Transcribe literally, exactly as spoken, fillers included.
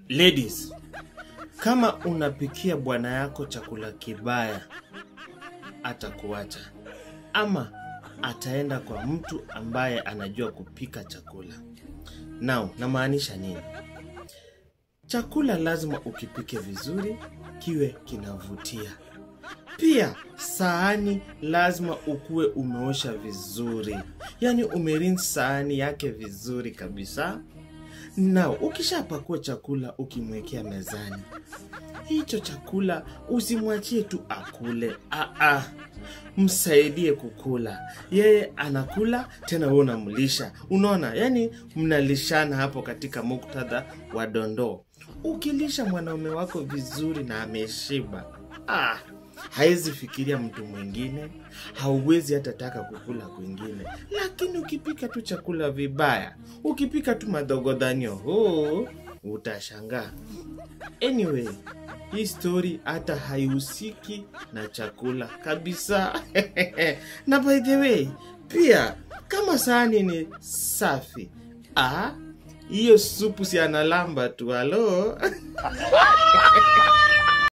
Ladies, kama unapikia bwana yako chakula kibaya, atakuacha ama ataenda kwa mtu ambaye anajua kupika chakula. Now, namaanisha nini? Chakula lazima ukipike vizuri, kiwe kinavutia. Pia sahani lazima ukue umeosha vizuri. Yaani umerinse sahani yake vizuri kabisa. Now, ukishapakua chakula ukimwekea mezani, hicho chakula usimwachie tu akule. Ah ah. Msaidie kukula. Yeye anakula tena wewe unamlisha. Unaona? Yaani mnalishana hapo katika muktadha wa dondoo. Ukilisha mwanaume wako vizuri na ameshiba, ah, haizi fikiria mtu mwingine, hauwezi hata taka kukula kwingine. Lakini ukipika tu chakula vibaya, ukipika tu madogodanyo, oh, utashangaa. Anyway, hii story hata haihusiki na chakula kabisa. Na by the way, pia kama sahani ni safi, ah, hiyo supu si analamba tu, halo.